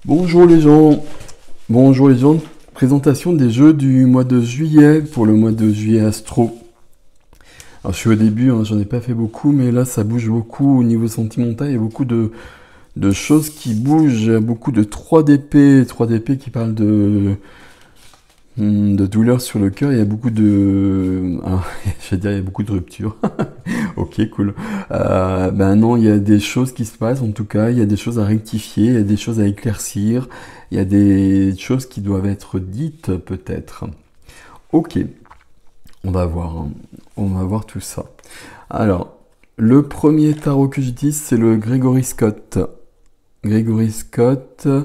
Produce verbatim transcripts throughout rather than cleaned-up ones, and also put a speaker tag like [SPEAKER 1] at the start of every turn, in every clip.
[SPEAKER 1] Bonjour les gens, bonjour les gens, présentation des jeux du mois de juillet pour le mois de juillet Astro. Alors je suis au début, hein, j'en ai pas fait beaucoup, mais là ça bouge beaucoup au niveau sentimental, il y a beaucoup de, de choses qui bougent, il y a beaucoup de trois D P, trois D P qui parlent de, de douleur sur le cœur, il y a beaucoup de... Ah, je vais dire, il y a beaucoup de ruptures. Ok, cool. Euh, ben non, il y a des choses qui se passent, en tout cas, il y a des choses à rectifier, il y a des choses à éclaircir, il y a des choses qui doivent être dites, peut-être. Ok, on va voir, hein. On va voir tout ça. Alors, le premier tarot que j'utilise, c'est le Gregory Scott. Gregory Scott, euh,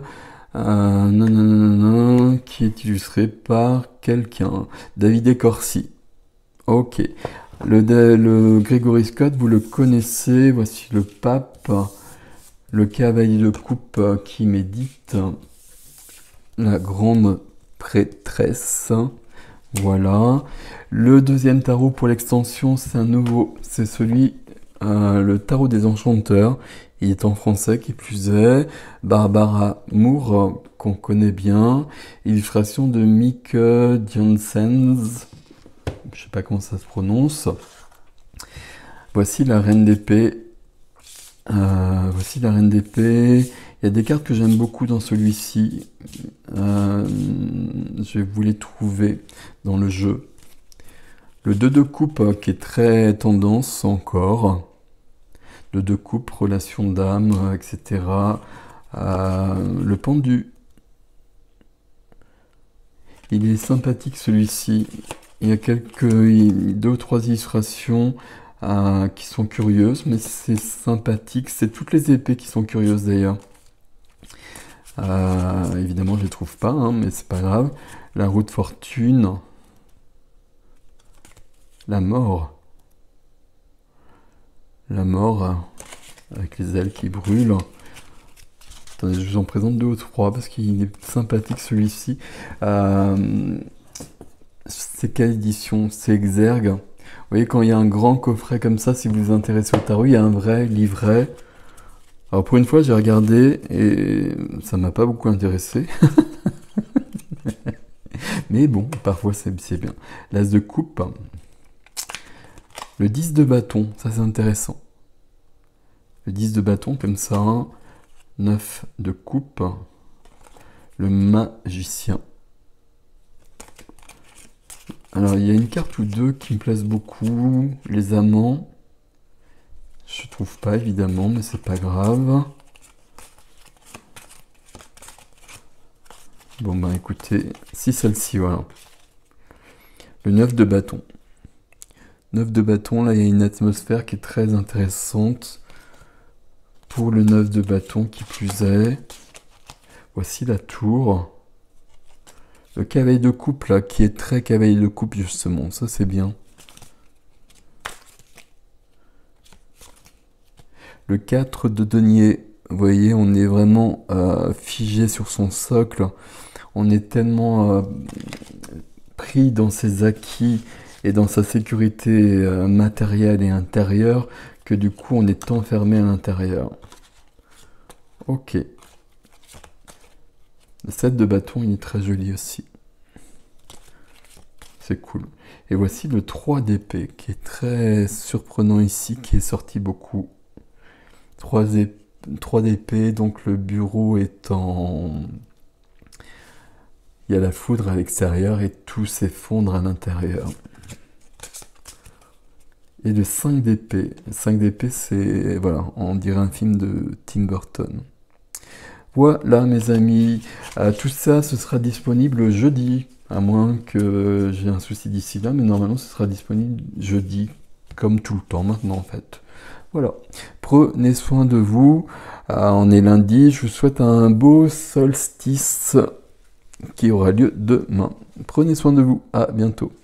[SPEAKER 1] nanana, qui est illustré par quelqu'un, David Corsi. Ok. Le, le Gregory Scott, vous le connaissez, voici le pape, le cavalier de coupe qui médite, la grande prêtresse, voilà. Le deuxième tarot pour l'extension, c'est un nouveau, c'est celui, euh, le tarot des enchanteurs, il est en français qui plus est, Barbara Moore, qu'on connaît bien, illustration de Mick Janssens. Je sais pas comment ça se prononce. Voici la reine d'épée. Euh, voici la reine d'épée. Il y a des cartes que j'aime beaucoup dans celui-ci. Euh, je vais vous les trouver dans le jeu. Le deux de coupe euh, qui est très tendance encore. Le deux de coupe, relation d'âme, euh, et cetera. Euh, le pendu. Il est sympathique celui-ci. Il y a quelques, deux ou trois illustrations euh, qui sont curieuses, mais c'est sympathique. C'est toutes les épées qui sont curieuses d'ailleurs. Euh, évidemment, je les trouve pas, hein, mais c'est pas grave. La roue de fortune. La mort. La mort, euh, avec les ailes qui brûlent. Attendez, je vous en présente deux ou trois parce qu'il est sympathique celui-ci. Euh, C'est quelle édition? C'est Exergue. Vous voyez, quand il y a un grand coffret comme ça, si vous vous intéressez au tarot, il y a un vrai livret. Alors pour une fois, j'ai regardé et ça m'a pas beaucoup intéressé. Mais bon, parfois c'est bien. L'as de coupe. Le dix de bâton, ça c'est intéressant. Le dix de bâton comme ça. neuf de coupe. Le magicien. Alors, il y a une carte ou deux qui me plaisent beaucoup. Les amants. Je trouve pas, évidemment, mais c'est pas grave. Bon, bah écoutez, si celle-ci, voilà. Le neuf de bâton. neuf de bâton, là, il y a une atmosphère qui est très intéressante. Pour le neuf de bâton, qui plus est. Voici la tour. Le cavalier de coupe, là, qui est très cavalier de coupe, justement. Ça, c'est bien. Le quatre de denier. Vous voyez, on est vraiment euh, figé sur son socle. On est tellement euh, pris dans ses acquis et dans sa sécurité euh, matérielle et intérieure que du coup, on est enfermé à l'intérieur. Ok. Le sept de bâton, il est très joli aussi. C'est cool. Et voici le trois d'épée, qui est très surprenant ici, qui est sorti beaucoup. trois d'épée, donc le bureau est en... Il y a la foudre à l'extérieur et tout s'effondre à l'intérieur. Et le cinq d'épée. cinq d'épée, c'est... Voilà, on dirait un film de Tim Burton. Voilà, mes amis. Euh, tout ça, ce sera disponible jeudi. À moins que j'ai un souci d'ici là, mais normalement, ce sera disponible jeudi. Comme tout le temps maintenant, en fait. Voilà. Prenez soin de vous. Euh, on est lundi. Je vous souhaite un beau solstice qui aura lieu demain. Prenez soin de vous. À bientôt.